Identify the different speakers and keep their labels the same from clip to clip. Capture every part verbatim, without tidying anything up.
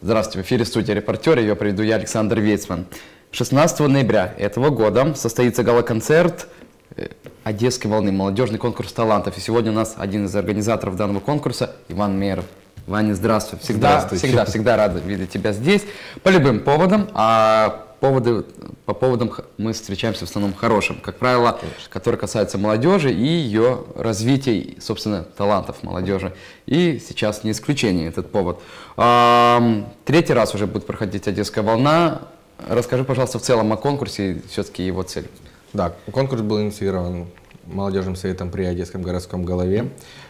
Speaker 1: Здравствуйте, в эфире студия «Репортер», ее проведу я, Александр Вейцман. шестнадцатого ноября этого года состоится гала-концерт «Одесской волны», молодежный конкурс талантов. И сегодня у нас один из организаторов данного конкурса Иван Меров. Ваня, здравствуй. Всегда, всегда, всегда рада видеть тебя здесь. По любым поводам, а поводы, по поводам мы встречаемся в основном хорошим, как правило, конечно, которые касаются молодежи и ее развития, собственно, талантов молодежи. И сейчас не исключение этот повод. Третий раз уже будет проходить «Одесская волна». Расскажи, пожалуйста, в целом о конкурсе и все-таки его цель.
Speaker 2: Да, конкурс был инициирован молодежным советом при Одесском городском голове.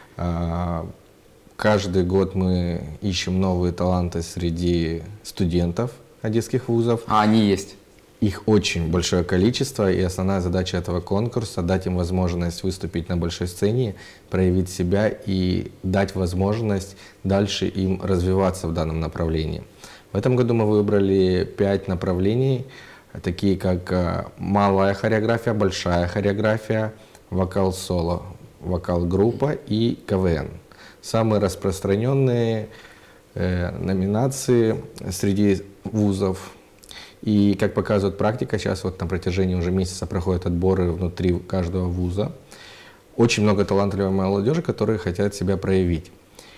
Speaker 2: Каждый год мы ищем новые таланты среди студентов одесских вузов.
Speaker 1: А они есть?
Speaker 2: Их очень большое количество, и основная задача этого конкурса — дать им возможность выступить на большой сцене, проявить себя и дать возможность дальше им развиваться в данном направлении. В этом году мы выбрали пять направлений, такие как малая хореография, большая хореография, вокал-соло, вокал-группа и КВН. Самые распространенные э, номинации среди вузов. И, как показывает практика, сейчас вот на протяжении уже месяца проходят отборы внутри каждого вуза. Очень много талантливой молодежи, которые хотят себя проявить.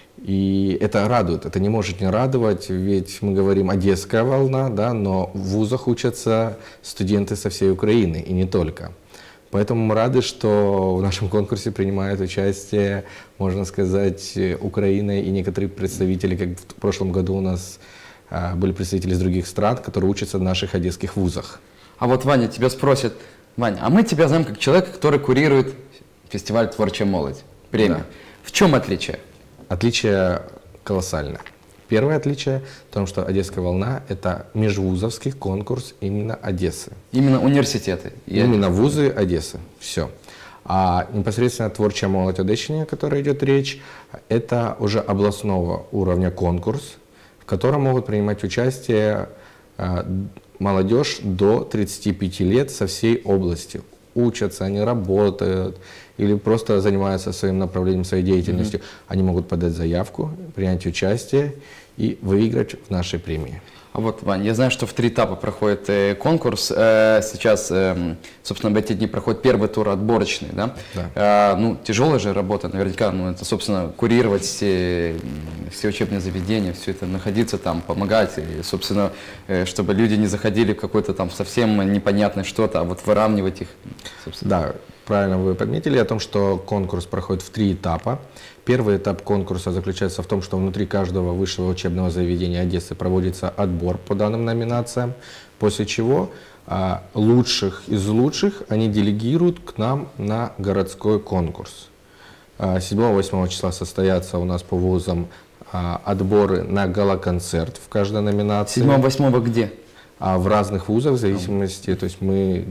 Speaker 2: И это радует, это не может не радовать, ведь мы говорим «Одесская волна», да, но в вузах учатся студенты со всей Украины, и не только. Поэтому мы рады, что в нашем конкурсе принимают участие, можно сказать, Украина и некоторые представители, как в прошлом году у нас а, были представители из других стран, которые учатся в наших одесских вузах.
Speaker 1: А вот Ваня тебя спросит: Ваня, а мы тебя знаем как человека, который курирует фестиваль «Творчая молодь», премию. Да. В чем отличие?
Speaker 2: Отличие колоссальное. Первое отличие в том, что «Одесская волна» — это межвузовский конкурс именно Одессы.
Speaker 1: Именно университеты?
Speaker 2: Именно вузы Одессы. Все. А непосредственно «Творчая молодь» Одещине, о которой идет речь, это уже областного уровня конкурс, в котором могут принимать участие э, молодежь до тридцати пяти лет со всей области. Учатся, они работают или просто занимаются своим направлением, своей деятельностью. Mm-hmm. Они могут подать заявку, принять участие и выиграть в нашей премии.
Speaker 1: А вот, Вань, я знаю, что в три этапа проходит э, конкурс. Э, сейчас, э, собственно, в эти дни проходит первый тур отборочный, да? Да. Э, ну, тяжелая же работа, наверняка, ну, это, собственно, курировать все, все учебные заведения, все это, находиться там, помогать, и, собственно, э, чтобы люди не заходили в какое-то там совсем непонятное что-то, а вот выравнивать их, собственно.
Speaker 2: Да. Правильно вы подметили о том, что конкурс проходит в три этапа. Первый этап конкурса заключается в том, что внутри каждого высшего учебного заведения Одессы проводится отбор по данным номинациям, после чего а, лучших из лучших они делегируют к нам на городской конкурс. седьмого-восьмого числа состоятся у нас по вузам а, отборы на гала-концерт в каждой номинации.
Speaker 1: седьмого-восьмого где?
Speaker 2: А, в разных вузах, в зависимости, то есть мы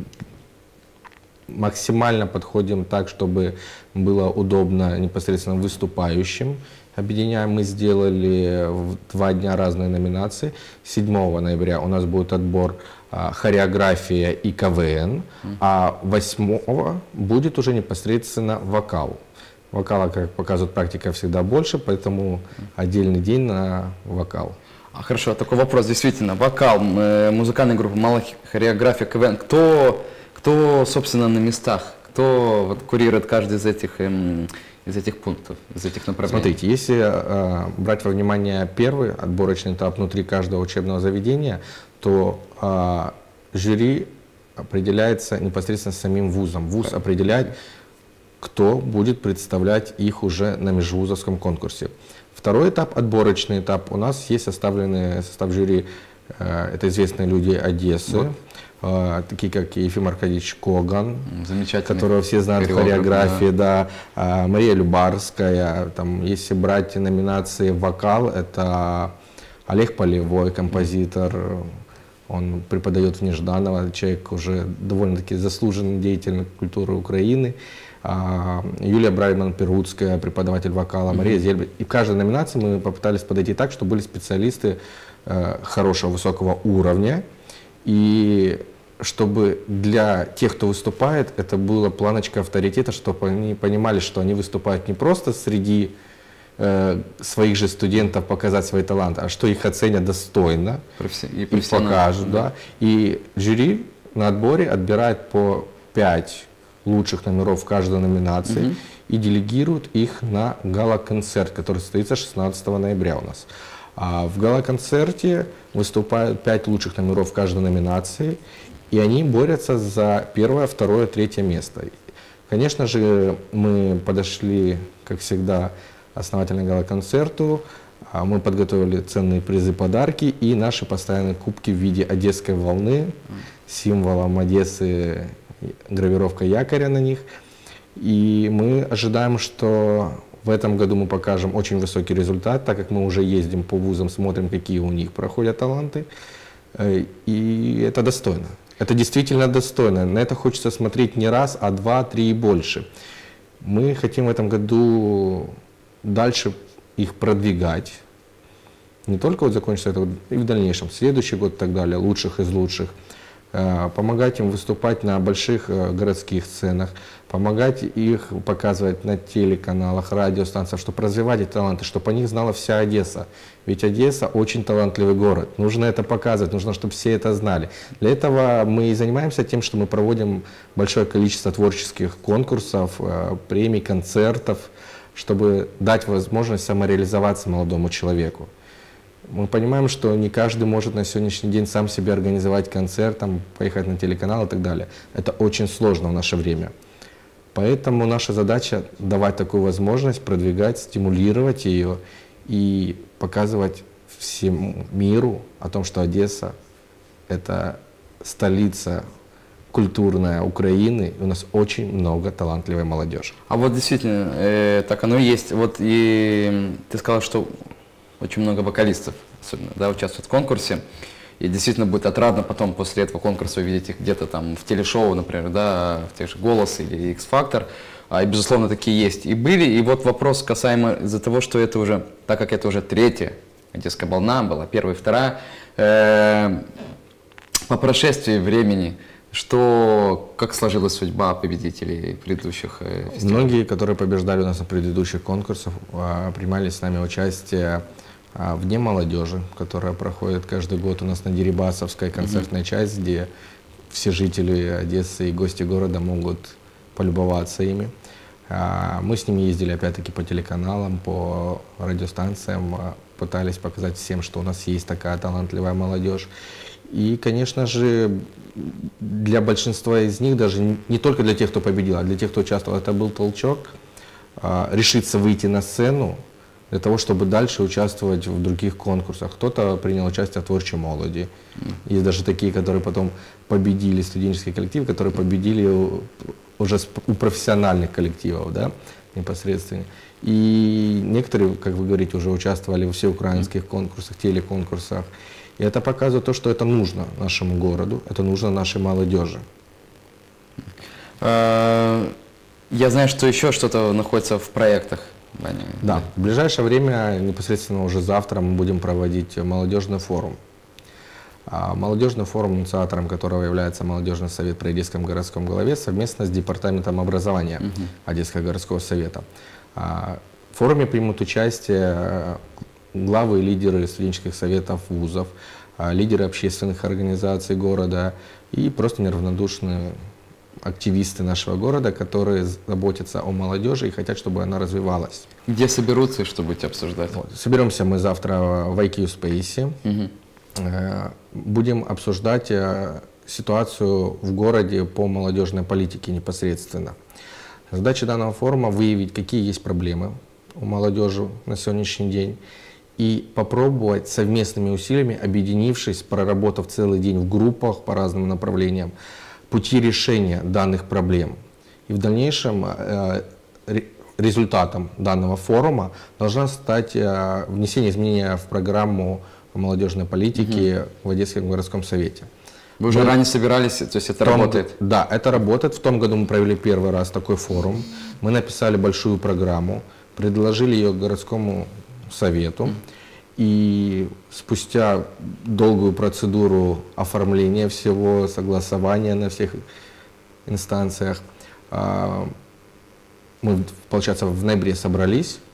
Speaker 2: максимально подходим так, чтобы было удобно непосредственно выступающим. Объединяем, мы сделали в два дня разные номинации. седьмого ноября у нас будет отбор а, хореография и КВН, а восьмого будет уже непосредственно вокал. Вокала, как показывает практика, всегда больше, поэтому отдельный день на вокал.
Speaker 1: А, хорошо, такой вопрос, действительно, вокал, музыкальная группа, малая хореография, КВН, кто... Кто, собственно, на местах? Кто вот, курирует каждый из этих, эм, из этих пунктов, из этих направлений?
Speaker 2: Смотрите, если э, брать во внимание первый отборочный этап внутри каждого учебного заведения, то э, жюри определяется непосредственно самим вузом. Вуз определяет, кто будет представлять их уже на межвузовском конкурсе. Второй этап, отборочный этап, у нас есть составленный состав жюри, э, это известные люди Одессы. Вот. Такие как Ефим Аркадьевич Коган, которого все знают в хореографии, да. Да. Мария Любарская, там, если брать номинации «Вокал», это Олег Полевой, композитор, он преподает в Нежданово, человек уже довольно-таки заслуженный деятель культуры Украины. Юлия Брайман-Перутская, преподаватель вокала, mm-hmm. Мария Зельбе. И в каждой номинации мы попытались подойти так, чтобы были специалисты хорошего, высокого уровня. И чтобы для тех, кто выступает, это была планочка авторитета, чтобы они понимали, что они выступают не просто среди э, своих же студентов показать свои таланты, а что их оценят достойно
Speaker 1: Профи- и
Speaker 2: и покажут. Да. Да. И жюри на отборе отбирает по пять лучших номеров в каждой номинации угу. и делегирует их на гала-концерт, который состоится шестнадцатого ноября у нас. А в гала-концерте выступают пять лучших номеров в каждой номинации, и они борются за первое, второе, третье место. Конечно же, мы подошли, как всегда, основательно к гала-концерту. Мы подготовили ценные призы, подарки и наши постоянные кубки в виде одесской волны, символом Одессы, гравировка якоря на них. И мы ожидаем, что в этом году мы покажем очень высокий результат, так как мы уже ездим по вузам, смотрим, какие у них проходят таланты. И это достойно. Это действительно достойно. На это хочется смотреть не раз, а два, три и больше. Мы хотим в этом году дальше их продвигать. Не только вот закончится это, и в дальнейшем, следующий год и так далее, лучших из лучших. Помогать им выступать на больших городских сценах, помогать их показывать на телеканалах, радиостанциях, чтобы развивать эти таланты, чтобы о них знала вся Одесса. Ведь Одесса очень талантливый город. Нужно это показывать, нужно, чтобы все это знали. Для этого мы и занимаемся тем, что мы проводим большое количество творческих конкурсов, премий, концертов, чтобы дать возможность самореализоваться молодому человеку. Мы понимаем, что не каждый может на сегодняшний день сам себе организовать концерт, там, поехать на телеканал и так далее. Это очень сложно в наше время. Поэтому наша задача давать такую возможность, продвигать, стимулировать ее и показывать всему миру о том, что Одесса – это столица культурная Украины, и у нас очень много талантливой молодежи.
Speaker 1: А вот действительно, э, так оно и есть. Вот и ты сказал, что очень много вокалистов, особенно, да, участвуют в конкурсе. И действительно будет отрадно потом после этого конкурса увидеть их где-то там в телешоу, например, да, в тех же «Голос» или «Икс-фактор». И, безусловно, такие есть и были. И вот вопрос касаемо из-за того, что это уже, так как это уже третья «Одесская волна» была, первая и вторая, э, по прошествии времени, что, как сложилась судьба победителей предыдущих э, фестивалей?
Speaker 2: Многие, которые побеждали у нас на предыдущих конкурсах, принимали с нами участие в Дне молодежи, которая проходит каждый год у нас на Дерибасовской, концертная mm-hmm. часть, где все жители Одессы и гости города могут полюбоваться ими. Мы с ними ездили опять-таки по телеканалам, по радиостанциям, пытались показать всем, что у нас есть такая талантливая молодежь. И, конечно же, для большинства из них, даже не только для тех, кто победил, а для тех, кто участвовал, это был толчок решиться выйти на сцену, для того, чтобы дальше участвовать в других конкурсах. Кто-то принял участие в «Творчей молоді». Есть даже такие, которые потом победили, студенческий коллектив, которые победили уже у профессиональных коллективов, да, непосредственно. И некоторые, как вы говорите, уже участвовали во всеукраинских конкурсах, телеконкурсах. И это показывает то, что это нужно нашему городу, это нужно нашей молодежи.
Speaker 1: Я знаю, что еще что-то находится в проектах.
Speaker 2: Да, в ближайшее время, непосредственно уже завтра, мы будем проводить молодежный форум. Молодежный форум, инициатором которого является Молодежный совет при Одесском городском главе совместно с Департаментом образования угу. Одесского городского совета. В форуме примут участие главы и лидеры студенческих советов вузов, лидеры общественных организаций города и просто неравнодушные активисты нашего города, которые заботятся о молодежи и хотят, чтобы она развивалась.
Speaker 1: Где соберутся и что будете обсуждать?
Speaker 2: Вот. Соберемся мы завтра в ай кью Space. Угу. Будем обсуждать ситуацию в городе по молодежной политике непосредственно. Задача данного форума – выявить, какие есть проблемы у молодежи на сегодняшний день, и попробовать совместными усилиями, объединившись, проработав целый день в группах по разным направлениям, пути решения данных проблем. И в дальнейшем э, результатом данного форума должна стать э, внесение изменения в программу молодежной политики угу. в Одесском городском совете.
Speaker 1: Вы уже мы, ранее собирались, то есть это том, работает?
Speaker 2: Да, это работает. В том году мы провели первый раз такой форум. Мы написали большую программу, предложили ее городскому совету. Угу. И спустя долгую процедуру оформления всего, согласования на всех инстанциях, мы, получается, в ноябре собрались,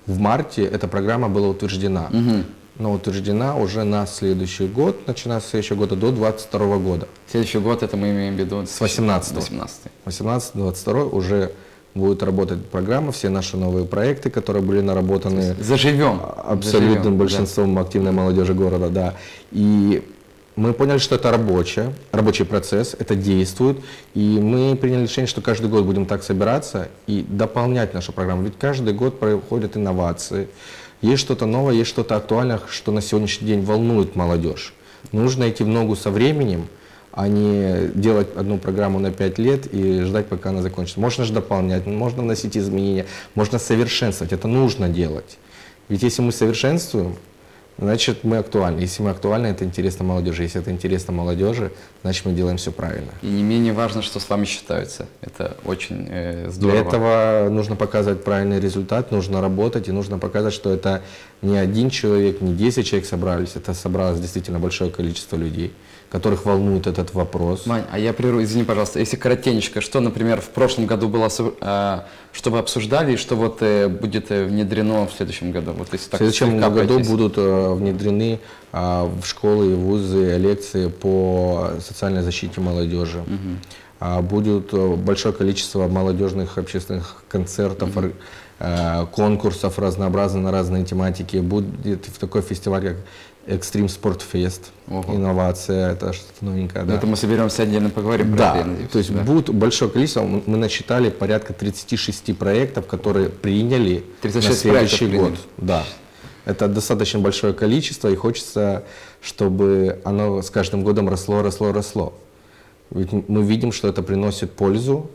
Speaker 2: в марте эта программа была утверждена.
Speaker 1: Угу.
Speaker 2: Но утверждена уже на следующий год, начиная с следующего года до двадцать второго года.
Speaker 1: Следующий год, это мы имеем в виду?
Speaker 2: С восемнадцатого. восемнадцатый двадцать второй уже будет работать программа, все наши новые проекты, которые были наработаны
Speaker 1: заживем.
Speaker 2: абсолютным
Speaker 1: Заживем,
Speaker 2: большинством да. активной молодежи города. Да. И мы поняли, что это рабочее, рабочий процесс, это действует. И мы приняли решение, что каждый год будем так собираться и дополнять нашу программу. Ведь каждый год проходят инновации. Есть что-то новое, есть что-то актуальное, что на сегодняшний день волнует молодежь. Нужно идти в ногу со временем, а не делать одну программу на пять лет и ждать, пока она закончится. Можно же дополнять, можно вносить изменения, можно совершенствовать. Это нужно делать. Ведь если мы совершенствуем, значит мы актуальны. Если мы актуальны, это интересно молодежи. Если это интересно молодежи, значит мы делаем все правильно.
Speaker 1: И не менее важно, что с вами считаются. Это очень э, здорово.
Speaker 2: Для этого нужно показывать правильный результат, нужно работать, и нужно показать, что это не один человек, не десять человек собрались, это собралось действительно большое количество людей, которых волнует этот вопрос.
Speaker 1: Мань, а я прерву, извини, пожалуйста, если коротенько, что, например, в прошлом году было, э, что вы обсуждали, и что вот э, будет э, внедрено в следующем году? Вот, если так
Speaker 2: в следующем году
Speaker 1: пройтись.
Speaker 2: будут э, внедрены э, в школы и вузы лекции по социальной защите молодежи. Угу. А будет большое количество молодежных общественных концертов, угу. э, конкурсов разнообразных на разные тематики. Будет в такой фестиваль, как Extreme Sport Fest, Ого. Инновация, это что-то новенькое. Да.
Speaker 1: Это мы соберемся отдельно поговорим
Speaker 2: да,
Speaker 1: про это, я надеюсь.
Speaker 2: То есть да. будет большое количество, мы насчитали порядка тридцати шести проектов, которые приняли на следующий год. Да. Это достаточно большое количество, и хочется, чтобы оно с каждым годом росло, росло, росло. Ведь мы видим, что это приносит пользу,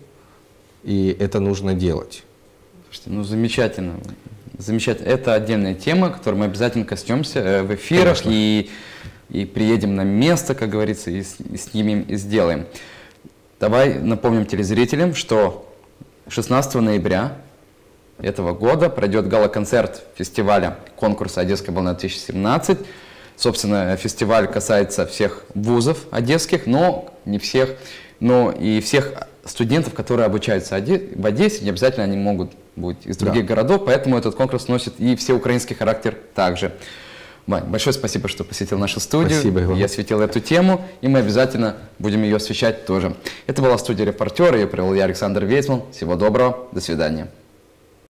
Speaker 2: и это нужно делать.
Speaker 1: Слушайте, ну замечательно. Замечательно. Это отдельная тема, которой мы обязательно коснемся в эфирах и, и приедем на место, как говорится, и, и снимем, и сделаем. Давай напомним телезрителям, что шестнадцатого ноября этого года пройдет гала-концерт фестиваля конкурса «Одесская волна две тысячи семнадцать». Собственно, фестиваль касается всех вузов одесских, но не всех, но и всех студентов, которые обучаются в Одессе, не обязательно они могут быть из других да. городов, поэтому этот конкурс носит и всеукраинский характер также. Вань, большое спасибо, что посетил нашу студию.
Speaker 2: Спасибо, Иван.
Speaker 1: Я осветил эту тему, и мы обязательно будем ее освещать тоже. Это была студия «Репортер», ее провел я, Александр Вейцман. Всего доброго, до свидания.